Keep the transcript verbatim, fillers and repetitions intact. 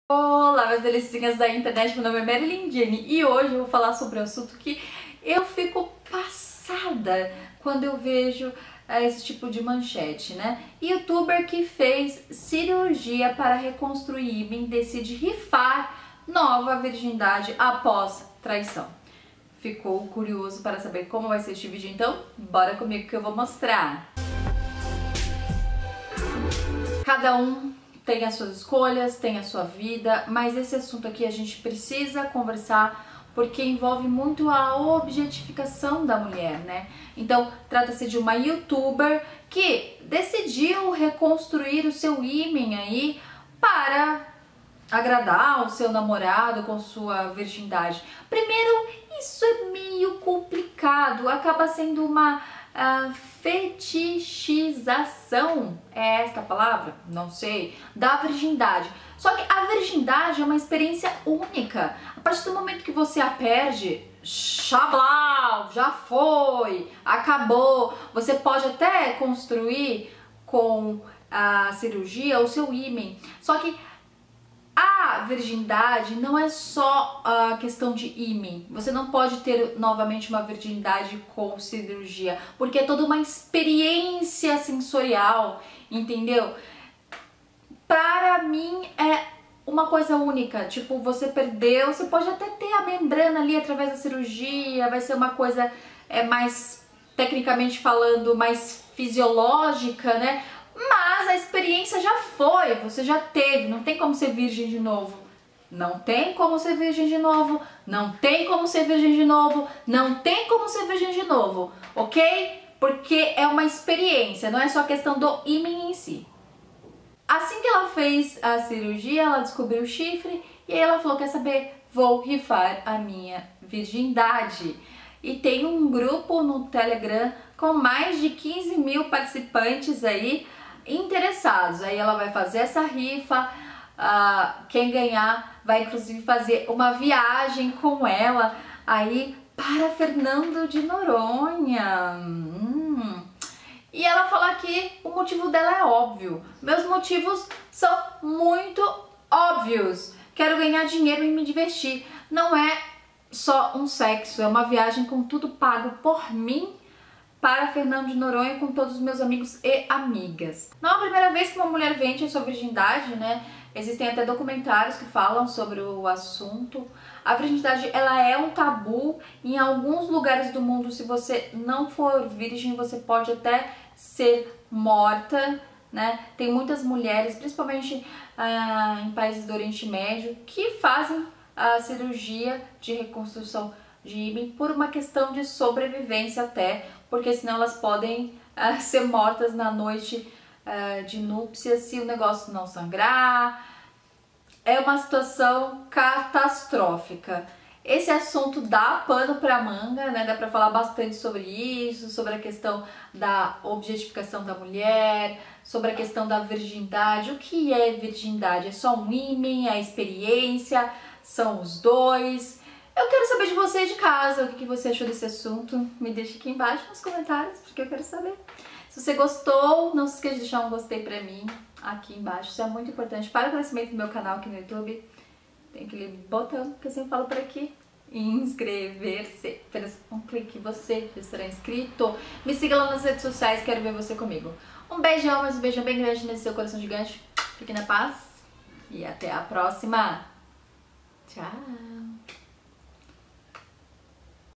Olá, meus delicinhas da internet, meu nome é Marilyn Jenny e hoje eu vou falar sobre um assunto que eu fico passada quando eu vejo é, esse tipo de manchete, né? Youtuber que fez cirurgia para reconstruir ímen decide rifar nova virgindade após traição. Ficou curioso para saber como vai ser este vídeo? Então, bora comigo que eu vou mostrar. Cada um tem as suas escolhas, tem a sua vida, mas esse assunto aqui a gente precisa conversar porque envolve muito a objetificação da mulher, né? Então, trata-se de uma youtuber que decidiu reconstruir o seu ímen aí para agradar o seu namorado com sua virgindade. Primeiro, isso é meio complicado, acaba sendo uma uh, fetichização, é esta a palavra? Não sei, da virgindade. Só que a virgindade é uma experiência única. A partir do momento que você a perde, xablau, já foi, acabou. Você pode até construir com a cirurgia o seu ímen, só que a virgindade não é só a questão de ímen. Você não pode ter novamente uma virgindade com cirurgia, porque é toda uma experiência sensorial, entendeu? Para mim é uma coisa única. Tipo, você perdeu, você pode até ter a membrana ali através da cirurgia, vai ser uma coisa é, mais, tecnicamente falando, mais fisiológica, né? Mas a experiência já foi, você já teve, não tem como ser virgem de novo. Não tem como ser virgem de novo, não tem como ser virgem de novo, não tem como ser virgem de novo, ok? Porque é uma experiência, não é só questão do ímen em si. Assim que ela fez a cirurgia, ela descobriu o chifre e aí ela falou, quer saber, vou rifar a minha virgindade. E tem um grupo no Telegram com mais de quinze mil participantes aí, interessados. Aí ela vai fazer essa rifa, uh, quem ganhar vai inclusive fazer uma viagem com ela aí para Fernando de Noronha. Hum. E ela fala que o motivo dela é óbvio. Meus motivos são muito óbvios. Quero ganhar dinheiro e me divertir. Não é só um sexo, é uma viagem com tudo pago por mim para Fernando de Noronha com todos os meus amigos e amigas. Não é a primeira vez que uma mulher vende a sua virgindade, né? Existem até documentários que falam sobre o assunto. A virgindade, ela é um tabu. Em alguns lugares do mundo, se você não for virgem, você pode até ser morta, né? Tem muitas mulheres, principalmente ah, em países do Oriente Médio, que fazem a cirurgia de reconstrução de ímen por uma questão de sobrevivência até, porque senão elas podem uh, ser mortas na noite uh, de núpcias se o negócio não sangrar. É uma situação catastrófica. Esse assunto dá pano para manga, né? Dá para falar bastante sobre isso, sobre a questão da objetificação da mulher, sobre a questão da virgindade. O que é virgindade? É só um ímen, é a experiência, são os dois. Eu quero saber de você de casa, o que você achou desse assunto. Me deixa aqui embaixo nos comentários, porque eu quero saber. Se você gostou, não se esqueça de deixar um gostei pra mim aqui embaixo. Isso é muito importante para o crescimento do meu canal aqui no YouTube. Tem aquele botão que eu sempre falo por aqui. Inscrever-se. Apenas um clique, você já será inscrito. Me siga lá nas redes sociais, quero ver você comigo. Um beijão, mas um beijão bem grande nesse seu coração gigante. Fique na paz e até a próxima. Tchau!